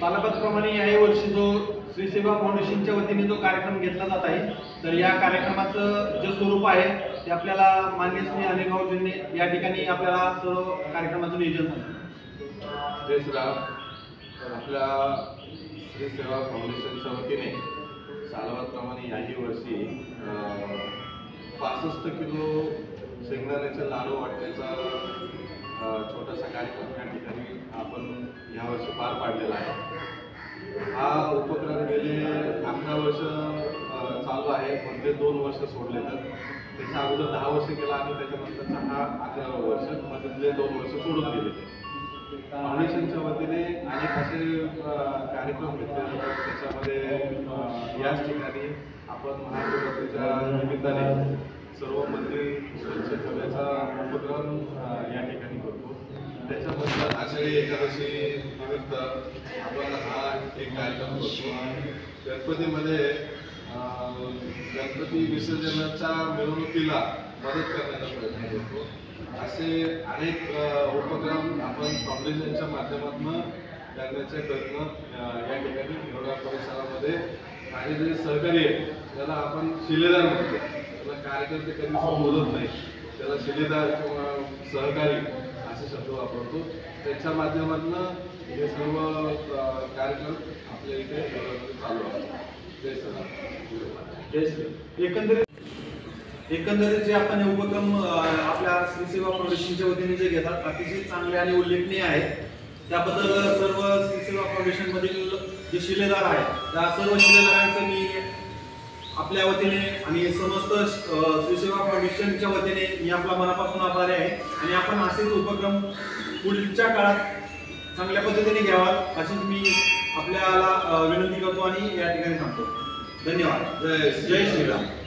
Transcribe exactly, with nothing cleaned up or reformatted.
सालाबादप्रमाणे याही वर्षी जो श्री सेवा फाउंडेशनच्या वतीने जो कार्यक्रम घेतला जात आहे, तर या कार्यक्रमाचं जे स्वरूप आहे ते आपल्याला माननीय श्री अनिल भाऊजींनी या ठिकाणी आपल्याला सर्व कार्यक्रमाचं नियोजन झालं. जय श्रीराम. आपल्या श्री सेवा फाउंडेशनच्या वतीने सालाबादप्रमाणे याही वर्षी पासष्ट किलो शेंगदाण्याचे लाडू वाटण्याचा छोटासा कार्यक्रम या ठिकाणी आपण यावर्षी पार पाडलेला आहे. हा उपक्रम गेले अकरा वर्ष चालू आहे, म्हणजे दोन वर्ष सोडले तर त्याच्या अगोदर दहा वर्ष केला आणि त्याच्यानंतरचा हा अकरावा वर्ष, मधले दोन वर्ष सोडून गेले. फाउंडेशनच्या वतीने अनेक असे कार्यक्रम घेतले जातात. त्याच्यामध्ये याच ठिकाणी आपण महाशिवरात्रीच्या निमित्ताने सर्व मंदिर स्वच्छ ठेवण्याचा उपक्रम या ठिकाणी करतो. त्याच्यामध्ये आषाढी एकादशी निमित्त आपण हा एक कार्यक्रम करतो. गणपतीमध्ये गणपती विसर्जनाच्या मिरवणुकीला मदत करण्याचा प्रयत्न करतो. असे अनेक उपक्रम आपण फाउंडेशनच्या माध्यमातून करण्याचे प्रयत्न या ठिकाणी एवढ्या परिसरामध्ये माझे जे सहकारी आहेत त्याला आपण शिलेदार म्हणतो. त्याला कार्यकर्ते कधी बोलत नाही, त्याला शिलेदार किंवा सहकारी असे शब्द वापरतो. त्याच्या माध्यमातून हे सर्व कार्यक्रम आपल्या इथे चालू असतात. जय श्रीराम. जय श्री. एकंदरीत एकंदरीत जे आपण हे उपक्रम आपल्या श्री सेवा फाउंडेशनच्या वतीने जे घेतात अतिशय चांगले आणि उल्लेखनीय आहेत. त्याबद्दल सर्व श्री सेवा फाउंडेशन मधील जे शिलेदार आहेत त्या सर्व शिलेदारांचं मी आपल्या वतीने आणि समस्त श्री सेवा फाउंडेशनच्या वतीने मी आपला मनापासून आभारी आहे. आणि आपण असेच उपक्रम पुढच्या काळात चांगल्या पद्धतीने घ्यावा अशीच मी आपल्याला विनंती करतो आणि या ठिकाणी थांबतो. धन्यवाद. जय जय श्रीराम.